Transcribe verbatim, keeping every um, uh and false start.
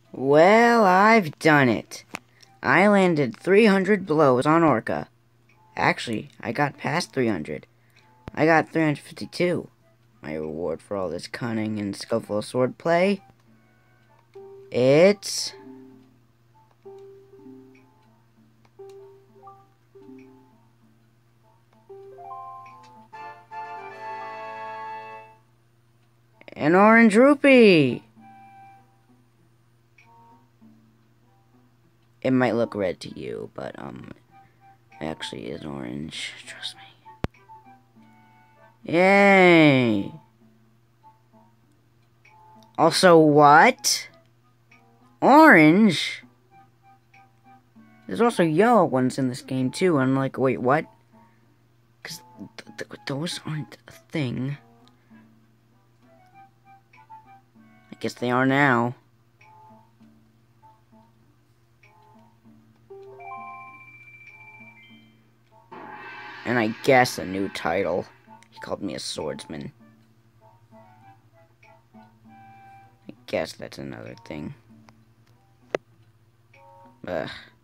Well, I've done it. I landed three hundred blows on Orca. Actually, I got past three hundred. I got three hundred fifty-two. My reward for all this cunning and skillful swordplay? It's... an orange rupee! It might look red to you, but, um, it actually is orange. Trust me. Yay! Also, what? Orange? There's also yellow ones in this game, too. I'm like, wait, what? Because th th those aren't a thing. I guess they are now. And I guess a new title. He called me a swordsman. I guess that's another thing. Ugh.